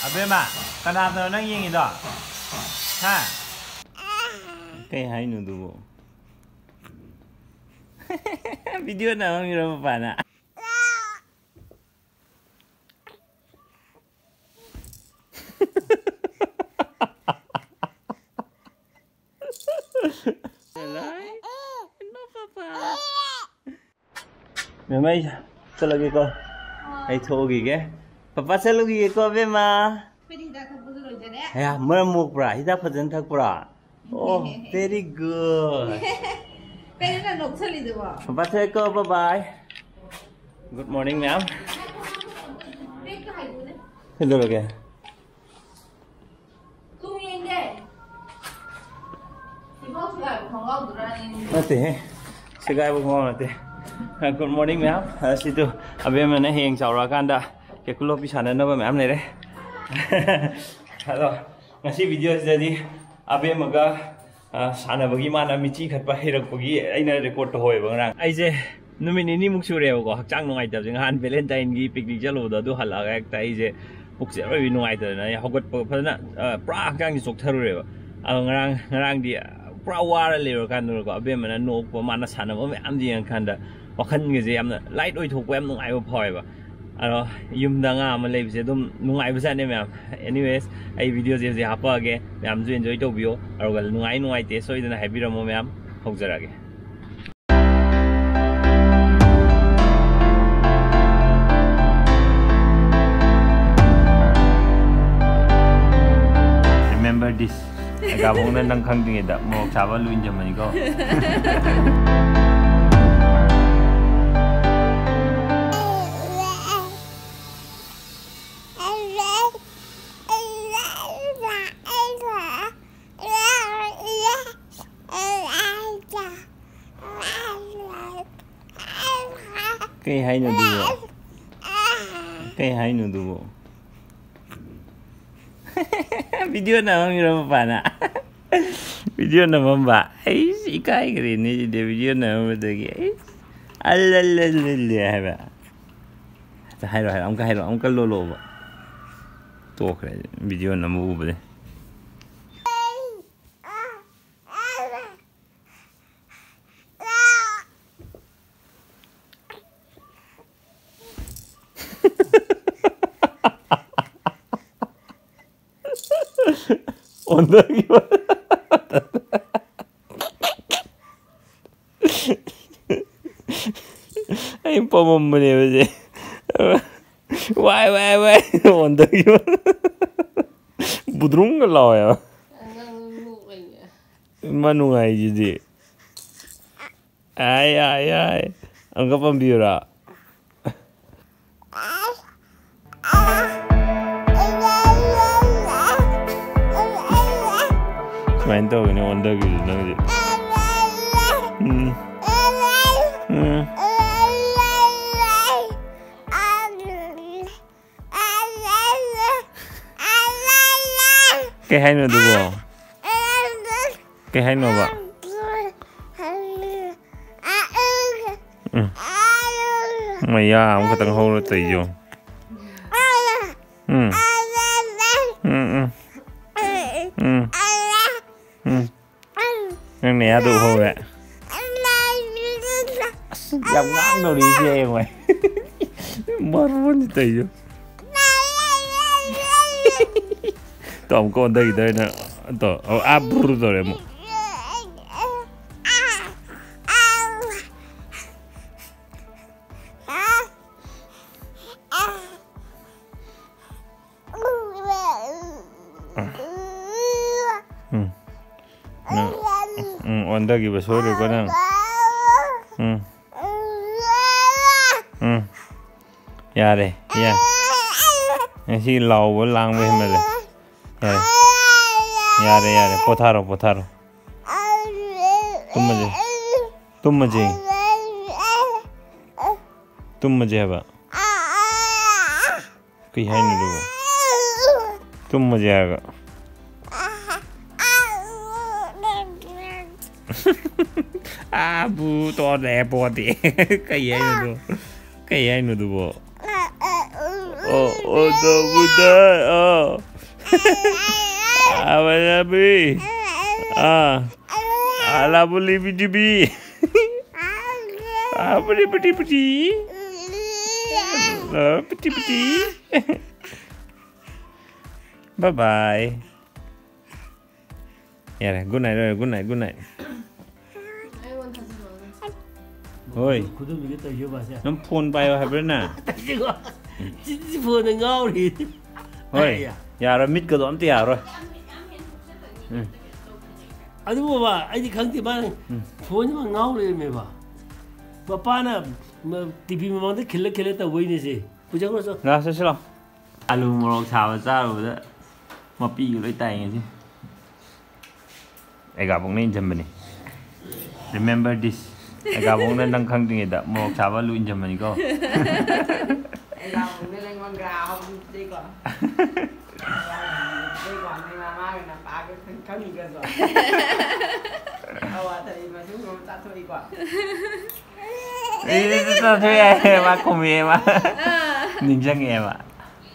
Abemma, kenapa nang yang itu? Hah? Kayak hai nuduh. Video nama mira apa nak? Memang selagi kau, ayo ke? Papa selagi ke Abemma? Ya, meremuk pra, hidup perjalanan tak pra. Oh, very good. Papa say go, bye bye. Good morning, ma'am. Hello again. Nanti, sekarang bukan nanti. Good morning, ma'am. Situ, Abemma na heng saura kanda. Kekulo pisana na ba, ma'am ni re? Hello. Ngasih video jadi Abemma ga sana bagi mana Mitchi Khat pa hirak bagi aina record to hoy bang. Aise numit ini muk sure ko hakchang nungai tab jing han Valentine gi picnic jalo da du hala ga ta aise muk se oi nungai ta na hogot phana pra hakchang gi sok tharu re ba ngarang di pra wara le ro kan ro ko Abemma na nok pa mana sana ba am ji ang khanda wakhan gi je am na light oi thok pa am nungai ba phoi ba alo yum da nga ma le se dum nungai ba sa ne ma'am. Anyways ai video je hapa ge ma'am ju enjoy to bio aro gal nungai te so idana happy ramo ma'am hokjara ge. Remember this agabong na nang khang ding da mo chaba luin jamani ko. Kayak hai nuduh. Kayak hai nuduh. Video nama mira apa nak? Video nama mbak. Ikai keren ni jadi video nama betul ke? Alalalalalala. Hai roh, angka lolo. Tu keren video nama ubah. Onda gimana? Ayo pom mana aja? Why? Onda gimana? Budrung kalau ya? Mana aja jadi? Ay, angkat pembira. Main tahu ni onda gitu nanti. Kayak hai nu dulu. Kayak hai nu apa? Maya, aku tengah hulu tu jo. Yang ni ada hulu ya. Jam ngang đâu đi xe mày. Baru ni tu jo. Tom con đây nè, to abur to remo. Onda ki basore ko nang. Yare, ya. Nasi lau lang we mele. Yare, potaro. तुम मुझे हवा कोई है नहीं लोग तुम मुझे आएगा bu to đẹp bò thì cái gì nữa cái gì nữa Oh, 너무 다. Abemma. Ala boleh bibi. Boleh peti. Peti. Bye bye. Yeah, good night. Oi. Nắm phone bay vào hả na? Chỉ phone ngao đi. Oi. Ya rồi mít cái đó thì ya rồi. Anh đi bà, anh đi khăng thì bà phone mà ngao đi mày bà. Bà na mà TV mà mang tới khile tao quay này gì. Bây giờ có sao? Rồi, sao? Alu morok xào ra rồi đó. Mà pi lấy tay nghe chứ. Ai gặp ông nên chăm bên này. Remember this. Ai gặp ông nên đăng khăng tiếng đó. Morok xào alu in chăm bên này cô. Ai gặp ông nên lên con gà không đi còn. Đi còn thì mà má người nằm ba cái khăng gì cơ rồi. Thì mà xuống rồi ta thôi đi còn. Sao thôi em mà không em à. Nhìn răng em à.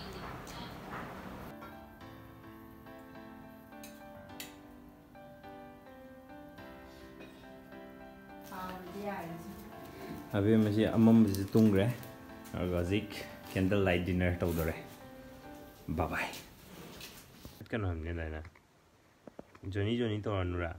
Abemma si amam si tung re. Gazik candlelight dinner tau dore. Bye bye. Kan ham ne na. Johnny to anura.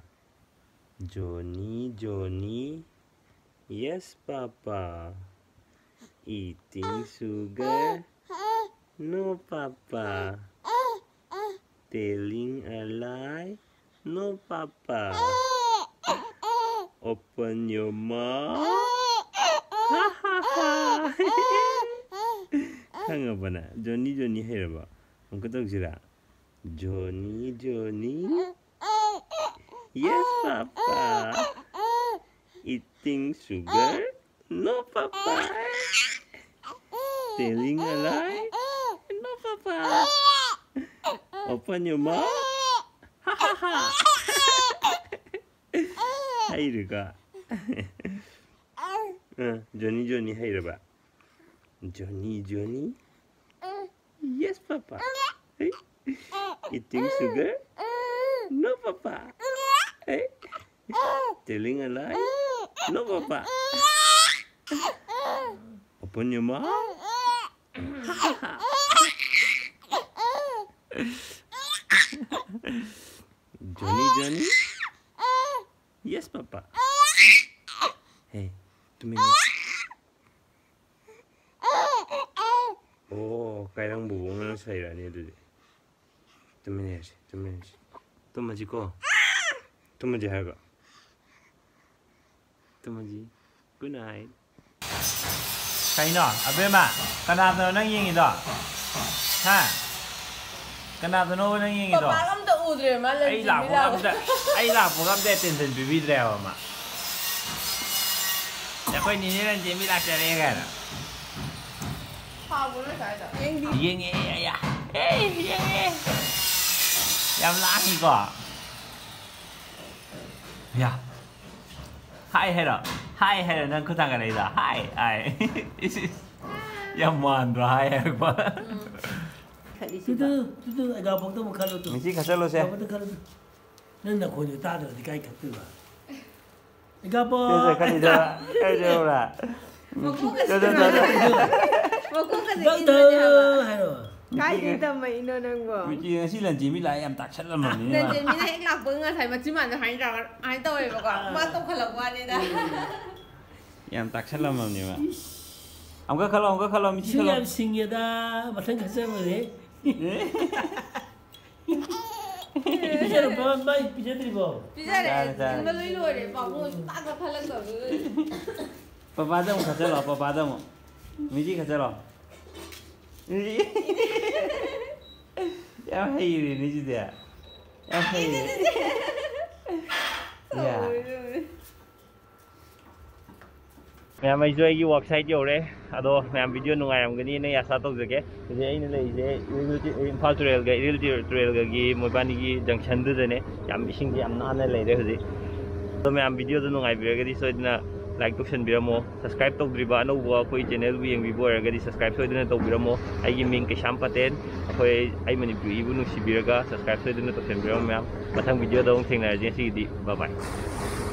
Johnny. Yes, Papa. Eating sugar? No, Papa. Telling a lie? No, Papa. Open your mouth. Ha ha ha. Hang up na. Johnny here ba. Ang katog sila. Johnny. Yes, Papa. Eating sugar? No, Papa. Telling a lie? No, Papa. Open your mouth. Ha ha ha. Hay được à? Johnny hay rồi bà. Johnny. Yes, Papa. Eating sugar? No, Papa. Telling a lie? No, Papa. Open your mouth. Johnny? Yes, Papa. Hey, 2 minutes. Oh, kailang bubong na sa ira niya dito. 2 minutes. Tumaji ko. Tumaji haga. Tumaji. Good night. Kain no, Abemma. Kanap nang ying ito. Ha? Kanap nang ying ito. Pagam to udre ma le. Ay la po kam de ten bibi drewa ma. Ya ko ni ran je mi la tere ga. Ha bu le sai da. Ying ya. Ying. Yam la hi ko. Ya. Hi hello nang ko tang ga nei da. Hi. Yam man do hi ba. Tutu, ai gặp bông tôi một khăn luôn. Mitchi khát lo xe. Nên là khối người ta được thì cái cặp tư mà. Ai gặp bông. Bây giờ khát đi đâu? Ai đâu là? Một cú cái gì hay rồi. Cái gì tầm mày nó đang bảo. Mitchi xin lần chỉ biết lại em tạc chất lắm rồi. Lần chỉ biết lại lạc bưng à thầy mà chỉ mà nó hay tôi mà còn mà tôi không lạc quan đi đó. Em tạc chất lắm rồi mà. Ông có khá lo Mitchi khá lo. Em sinh nhật à, mà thân khá xem rồi đấy. Pizza rồi bà bay pizza đi vào. Pizza đấy, nó lưỡi lùi đấy, bảo mua ta có phải lần rồi. Papa đâu khá lo, papa đâu. Mitchi khá lo. Em hay gì nữa chứ thế? Em hay gì? Yeah. Mẹ mày chơi cái website nhiều đấy, ado mẹ video nung ayam gini này asa tau jake, jadi ini lah ini Impal trail cái mui bani cái junction tu je ne, yam ising yam na na Leire jadi, so mẹ video tu nung ayam video cái so itu na like tꯧꯁꯟꯕꯤꯔꯝꯃꯣ subscribe ꯇꯧꯗ꯭ꯔꯤꯕ ꯑꯅꯧꯕ ꯑꯩꯈꯣꯏ ꯆꯦꯅꯦꯜꯕꯨ ꯌꯦꯡꯕꯤꯕ ꯑꯣꯏꯔꯒꯗꯤ subscribe ꯁꯣꯏꯗꯅ ꯇꯧꯕꯤꯔꯝꯃꯣ ꯑꯩꯒꯤ ꯃꯤꯡ ꯀꯩꯁꯥꯝ ꯄꯇꯦꯟ ꯑꯩ ꯃꯅꯤꯄꯨꯔꯤꯕꯨ ꯅꯨꯡꯁꯤꯕꯤꯔꯒ subscribe ꯁꯣꯏꯗꯅ ꯇꯧꯁꯟꯕꯤꯔꯝꯃꯣ ꯃꯌꯥꯝ ꯃꯊꯪ ꯚꯤꯗꯤꯑꯣꯗ ꯑꯃꯨꯛ ꯊꯦꯡꯅꯔꯁꯤ ꯉꯁꯤꯒꯤꯗꯤ bye bye